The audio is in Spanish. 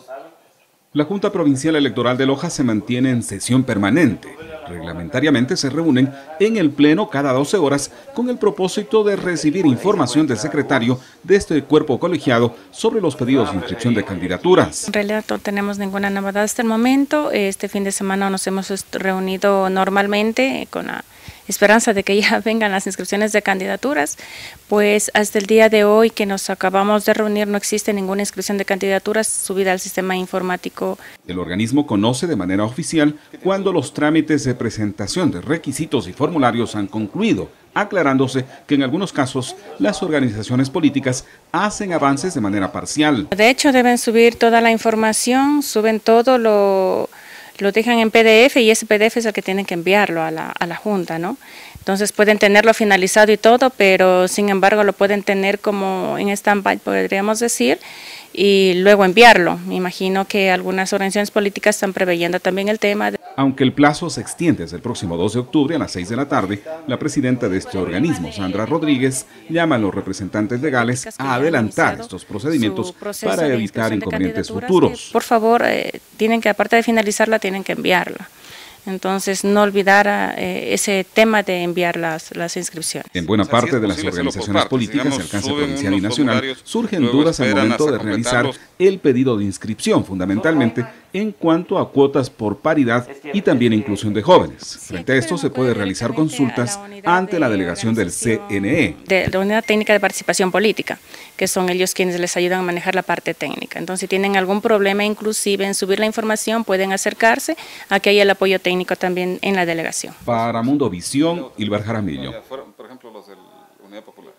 La Junta Provincial Electoral de Loja se mantiene en sesión permanente. Reglamentariamente se reúnen en el Pleno cada 12 horas con el propósito de recibir información del secretario de este cuerpo colegiado sobre los pedidos de inscripción de candidaturas. En realidad no tenemos ninguna novedad hasta el momento. Este fin de semana nos hemos reunido normalmente con la esperanza de que ya vengan las inscripciones de candidaturas, pues hasta el día de hoy que nos acabamos de reunir no existe ninguna inscripción de candidaturas subida al sistema informático. El organismo conoce de manera oficial cuando los trámites de presentación de requisitos y formularios han concluido, aclarándose que en algunos casos las organizaciones políticas hacen avances de manera parcial. De hecho deben subir toda la información, suben todo, lo dejan en PDF y ese PDF es el que tienen que enviarlo a la Junta, ¿no? Entonces pueden tenerlo finalizado y todo, pero sin embargo lo pueden tener como en stand-by, podríamos decir, y luego enviarlo. Me imagino que algunas organizaciones políticas están preveyendo también el tema. Aunque el plazo se extiende hasta el próximo 2 de octubre a las 6 de la tarde, la presidenta de este organismo, Sandra Rodríguez, llama a los representantes legales a adelantar estos procedimientos para evitar inconvenientes futuros. Por favor, tienen que, aparte de finalizarla, tienen que enviarla. Entonces, no olvidar ese tema de enviar las inscripciones. En buena parte de las organizaciones políticas de alcance provincial y nacional surgen dudas al momento de realizar el pedido de inscripción, fundamentalmente en cuanto a cuotas por paridad y también inclusión de jóvenes. Frente a esto se puede realizar consultas ante la delegación del CNE. De la Unidad Técnica de Participación Política, que son ellos quienes les ayudan a manejar la parte técnica. Entonces, si tienen algún problema inclusive en subir la información, pueden acercarse a que haya el apoyo técnico también en la delegación. Para Mundo Visión, Ilber Jaramillo. Por ejemplo, los de la Unidad Popular.